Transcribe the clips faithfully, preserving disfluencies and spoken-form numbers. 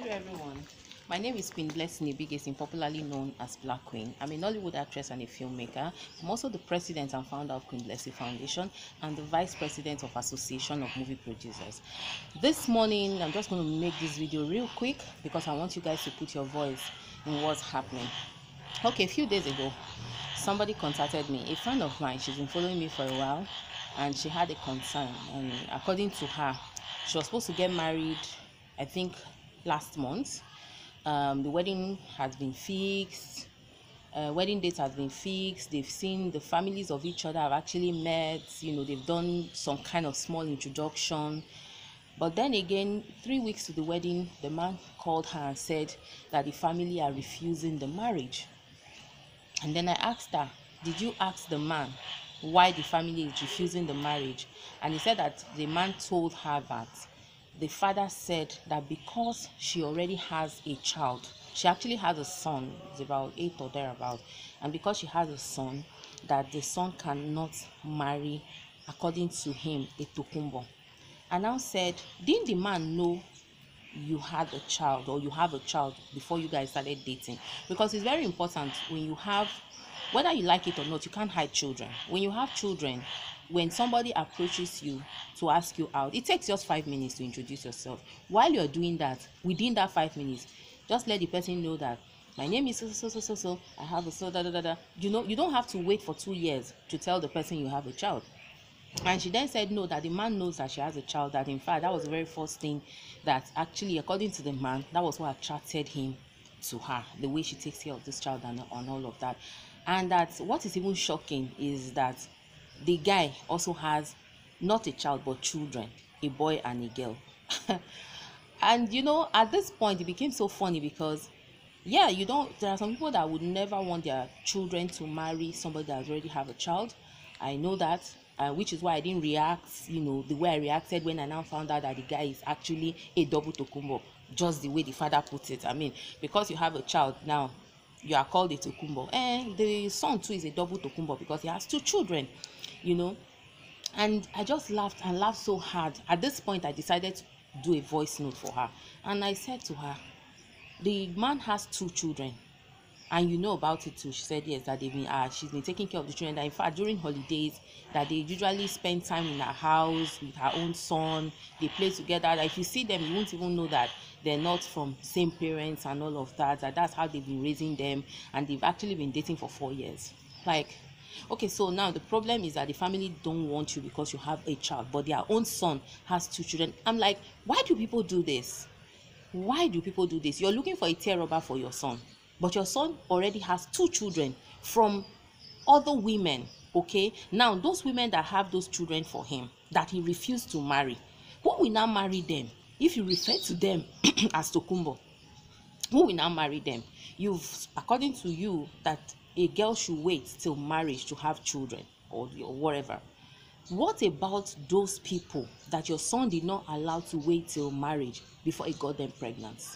Hello everyone, my name is Queen Blessing Ibigesin, popularly known as Black Queen. I'm a Nollywood actress and a filmmaker. I'm also the president and founder of Queen Blessing Foundation and the vice president of Association of Movie Producers. This morning, I'm just going to make this video real quick because I want you guys to put your voice in what's happening. Okay, a few days ago, somebody contacted me, a friend of mine. She's been following me for a while and she had a concern, and according to her, she was supposed to get married, I think, last month. Um, the wedding has been fixed, uh, wedding date has been fixed. They've seen the families of each other, have actually met, you know, they've done some kind of small introduction. But then again, three weeks to the wedding, the man called her and said that the family are refusing the marriage. And then I asked her, did you ask the man why the family is refusing the marriage? And he said that the man told her that the father said that because she already has a child, she actually has a son, it's about eight or thereabout, and because she has a son, that the son cannot marry, according to him, a tokumbo. And now said, didn't the man know you had a child, or you have a child, before you guys started dating? Because it's very important, when you have, whether you like it or not, you can't hide children. When you have children, when somebody approaches you to ask you out, it takes just five minutes to introduce yourself. While you're doing that, within that five minutes, just let the person know that my name is so so so so so I have a so da da da da. You know, you don't have to wait for two years to tell the person you have a child. And she then said no, that the man knows that she has a child, that in fact that was the very first thing that actually, according to the man, that was what attracted him to her, the way she takes care of this child and, and all of that. And that what is even shocking is that the guy also has not a child but children, a boy and a girl. And you know, at this point it became so funny because yeah, you don't, there are some people that would never want their children to marry somebody that already have a child. I know that, uh, which is why I didn't react, you know, the way I reacted when I now found out that the guy is actually a double tokumbo, just the way the father put it. I mean, because you have a child now, you are called a tokumbo, and the son too is a double tokumbo because he has two children, you know. And I just laughed and laughed so hard. At this point, I decided to do a voice note for her, and I said to her, the man has two children, and you know about it too. She said yes, that they've been uh, she's been taking care of the children, that in fact during holidays that they usually spend time in her house with her own son. They play together, that if you see them you won't even know that they're not from same parents and all of that, that that's how they've been raising them, and they've actually been dating for four years. Like, okay, so now the problem is that the family don't want you because you have a child, but their own son has two children. I'm like, why do people do this? Why do people do this? You're looking for a tear rubber for your son, but your son already has two children from other women. Okay, now those women that have those children for him, that he refused to marry, who will now marry them? If you refer to them as tokumbo, who will now marry them? You've, according to you, that a girl should wait till marriage to have children, or, or whatever. What about those people that your son did not allow to wait till marriage before he got them pregnant?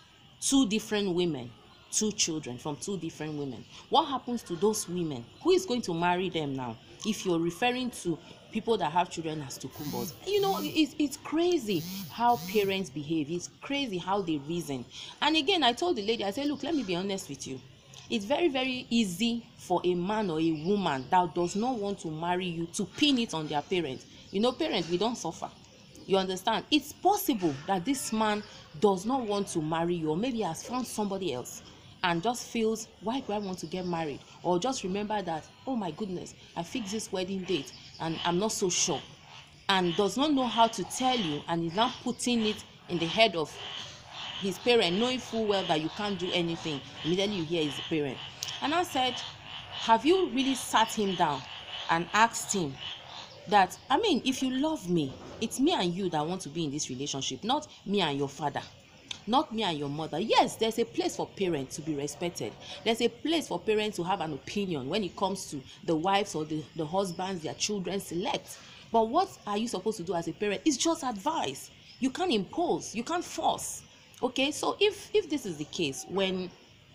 Two different women, two children from two different women. What happens to those women? Who is going to marry them now? If you're referring to people that have children as tokumbos, you know, it's, it's crazy how parents behave. It's crazy how they reason. And again, I told the lady, I said, look, let me be honest with you. It's very, very easy for a man or a woman that does not want to marry you to pin it on their parents. You know, parents, we don't suffer. You understand? It's possible that this man does not want to marry you, or maybe has found somebody else and just feels, why do I want to get married? Or just remember that, oh my goodness, I fixed this wedding date and I'm not so sure, and does not know how to tell you, and is now putting it in the head of his parent, knowing full well that you can't do anything. Immediately you hear his parent. And I said, have you really sat him down and asked him that, I mean, if you love me, it's me and you that want to be in this relationship, not me and your father, not me and your mother. Yes, there's a place for parents to be respected. There's a place for parents to have an opinion when it comes to the wives or the, the husbands their children select. But what are you supposed to do as a parent? It's just advice. You can't impose, you can't force. Okay, so if if this is the case, when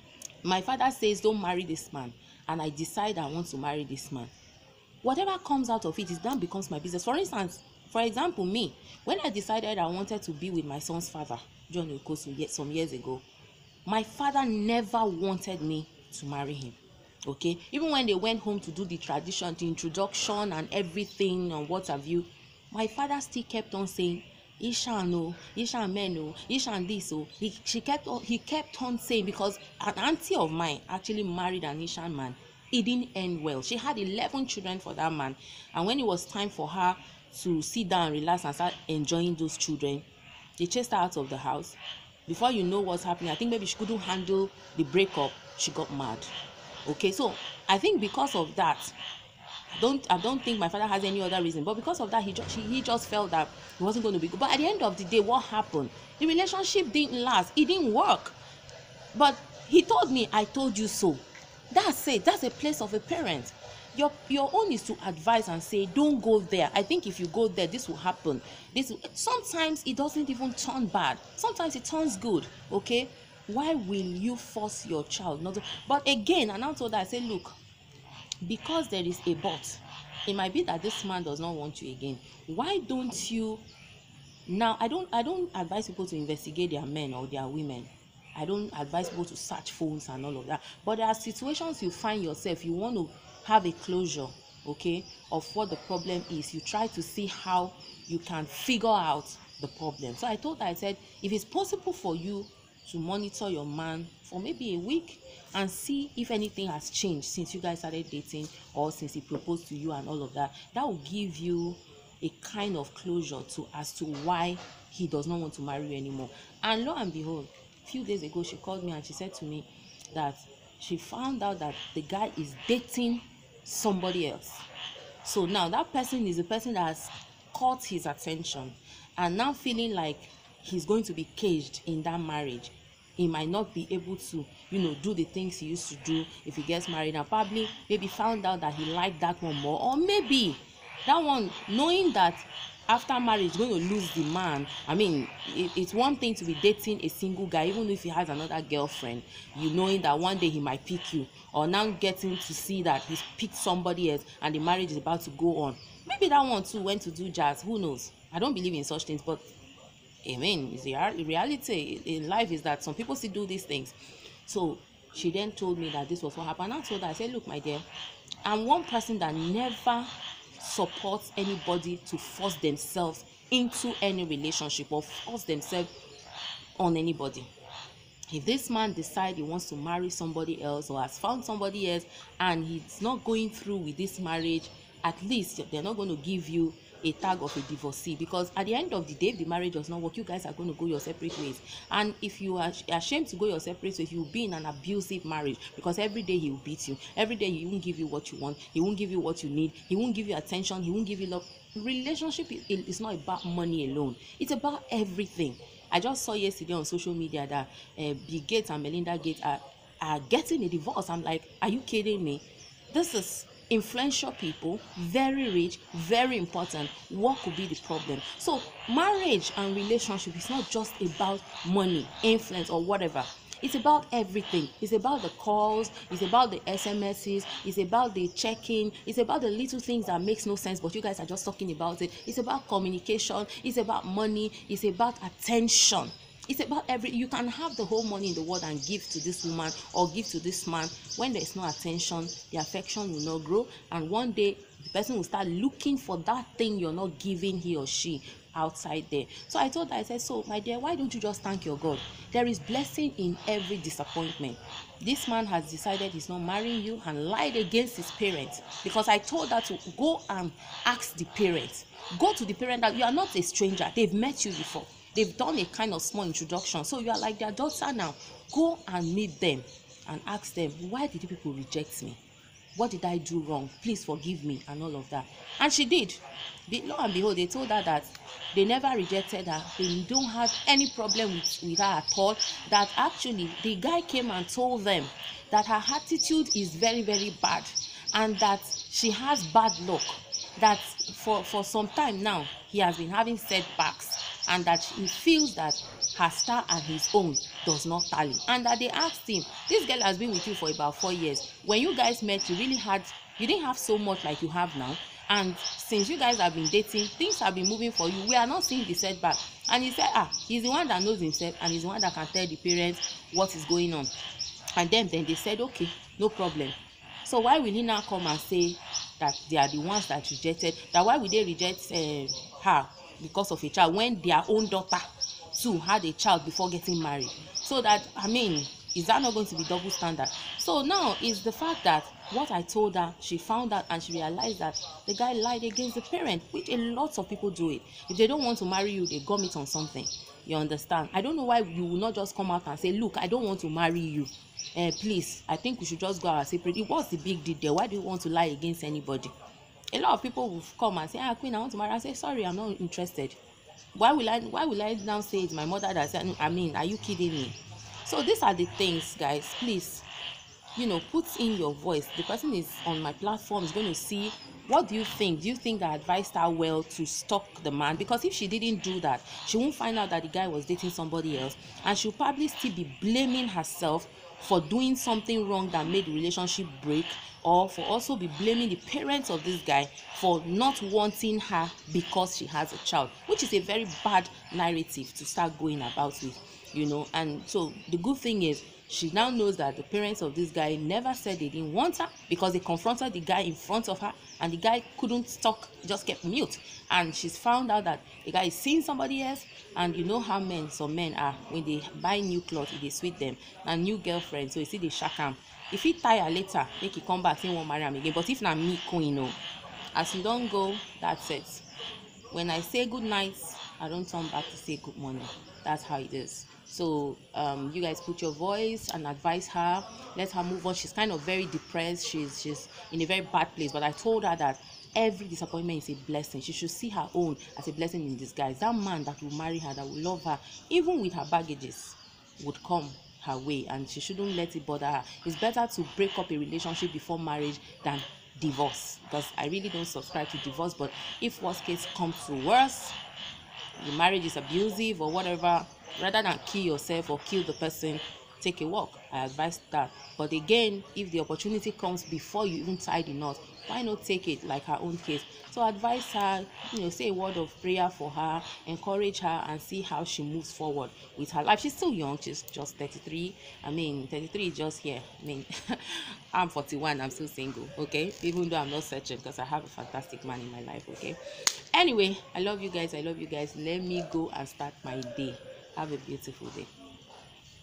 my father says don't marry this man, and I decide I want to marry this man, whatever comes out of it is then becomes my business. For instance, for example, me, when I decided I wanted to be with my son's father, John Okosu some years ago. My father never wanted me to marry him. Okay, even when they went home to do the tradition, the introduction and everything and what have you, my father still kept on saying, Ishan no, Ishan men no, Ishan this oh. He she kept on, he kept on saying, because an auntie of mine actually married an Ishan man. It didn't end well. She had eleven children for that man, and when it was time for her to sit down, relax, and start enjoying those children, they chased her out of the house. Before you know what's happening, I think maybe she couldn't handle the breakup. She got mad. Okay, so I think because of that, I don't I don't think my father has any other reason, but because of that, he just he just felt that it wasn't going to be good. But at the end of the day, what happened? The relationship didn't last. It didn't work. But he told me, I told you so. That's it. That's a place of a parent. Your your own is to advise and say, don't go there. I think if you go there, this will happen. This will, sometimes it doesn't even turn bad. Sometimes it turns good. Okay. Why will you force your child not to? But again, and I told her, I said, look, because there is a but, it might be that this man does not want you again. Why don't you now? I don't I don't advise people to investigate their men or their women. I don't advise people to search phones and all of that. But there are situations you find yourself, you want to have a closure, okay, of what the problem is. You try to see how you can figure out the problem. So I told her, I said, if it's possible for you to monitor your man for maybe a week and see if anything has changed since you guys started dating or since he proposed to you and all of that, that will give you a kind of closure to as to why he does not want to marry you anymore. And lo and behold, a few days ago she called me and she said to me that she found out that the guy is dating somebody else. So now that person is a person that has caught his attention and now feeling like he's going to be caged in that marriage. He might not be able to, you know, do the things he used to do if he gets married, and probably maybe found out that he liked that one more, or maybe that one, knowing that after marriage going to lose the man. I mean, it, it's one thing to be dating a single guy, even if he has another girlfriend, you knowing that one day he might pick you, or now getting to see that he's picked somebody else and the marriage is about to go on. Maybe that one too went to do jazz, who knows? I don't believe in such things, but I mean, the reality in life is that some people still do these things. So she then told me that this was what happened. I told her, I said, look, my dear, I'm one person that never supports anybody to force themselves into any relationship or force themselves on anybody. If this man decides he wants to marry somebody else or has found somebody else and he's not going through with this marriage, at least they're not going to give you a tag of a divorcee, because at the end of the day, if the marriage does not work, you guys are going to go your separate ways. And if you are ashamed to go your separate ways, you'll be in an abusive marriage, because every day he will beat you, every day he won't give you what you want, he won't give you what you need, he won't give you attention, he won't give you love. Relationship is not about money alone, it's about everything. I just saw yesterday on social media that uh, Bill Gates and Melinda Gates are, are getting a divorce. I'm like, are you kidding me? This is influential people, very rich, very important. What could be the problem? So marriage and relationship is not just about money, influence, or whatever. It's about everything. It's about the calls, it's about the S M Ses, it's about the checking, it's about the little things that makes no sense, but you guys are just talking about it. It's about communication, it's about money, it's about attention. It's about every, you can have the whole money in the world and give to this woman or give to this man. When there is no attention, the affection will not grow, and one day the person will start looking for that thing you're not giving he or she outside there. So I told her, I said, so my dear, why don't you just thank your God? There is blessing in every disappointment. This man has decided he's not marrying you and lied against his parents, because I told her to go and ask the parents. Go to the parent that you are not a stranger. They've met you before. They've done a kind of small introduction. So you are like their daughter now. Go and meet them and ask them, why did you people reject me? What did I do wrong? Please forgive me, and all of that. And she did. Lo and behold, they told her that they never rejected her. They don't have any problem with, with her at all. That actually the guy came and told them that her attitude is very, very bad, and that she has bad luck. That for, for some time now, he has been having setbacks, and that he feels that her star and his own does not tally. And that they asked him, this girl has been with you for about four years. When you guys met, you really had, you didn't have so much like you have now. and since you guys have been dating, things have been moving for you. We are not seeing the setback. And he said, ah, he's the one that knows himself, and he's the one that can tell the parents what is going on. And then then they said, okay, no problem. So why will he now come and say that they are the ones that rejected, that why would they reject uh, her because of a child, when their own daughter too had a child before getting married? So that, I mean, is that not going to be double standard? So now is the fact that what I told her, she found out and she realized that the guy lied against the parent, which a lot of people do it. If they don't want to marry you, they gum it on something. You understand? I don't know why you will not just come out and say, look, I don't want to marry you. Uh, please, I think we should just go our separate. What's the big deal there? Why do you want to lie against anybody? A lot of people will come and say, ah, Queen, I want to marry. I say, sorry, I'm not interested. Why will I why will I now say it's my mother that said, I mean, are you kidding me? So these are the things, guys. Please, you know, put in your voice. The person is on my platform, is going to see, what do you think? Do you think I advised her well to stalk the man? Because if she didn't do that, she won't find out that the guy was dating somebody else, and she'll probably still be blaming herself for doing something wrong that made the relationship break, or for also be blaming the parents of this guy for not wanting her because she has a child, which is a very bad narrative to start going about with, you know. And so the good thing is, she now knows that the parents of this guy never said they didn't want her, because they confronted the guy in front of her and the guy couldn't talk, just kept mute. And she's found out that the guy is seeing somebody else. And you know how men, some men are, when they buy new clothes, they sweet them, and new girlfriend, so you see they shack am. If he tire later, make he come back, say won't marry him again. But if not me, queen, you know, as you don't go, that's it. When I say good night, I don't turn back to say good morning. That's how it is. So um you guys put your voice and advise her, let her move on. She's kind of very depressed, she's she's in a very bad place, but I told her that every disappointment is a blessing. She should see her own as a blessing in disguise. That man that will marry her, that will love her, even with her baggages, would come her way, and she shouldn't let it bother her. It's better to break up a relationship before marriage than divorce, because I really don't subscribe to divorce. But if worst case comes to worse, the marriage is abusive or whatever, rather than kill yourself or kill the person, take a walk. I advise that. But again, if the opportunity comes before you even tie the knot, why not take it, like her own case? So advise her, you know, say a word of prayer for her, encourage her, and see how she moves forward with her life. She's still young, she's just thirty-three. I mean, thirty-three is just here. I mean, I'm forty-one, I'm still single, okay? Even though I'm not searching, because I have a fantastic man in my life, okay? Anyway, I love you guys, I love you guys. Let me go and start my day. Have a beautiful day.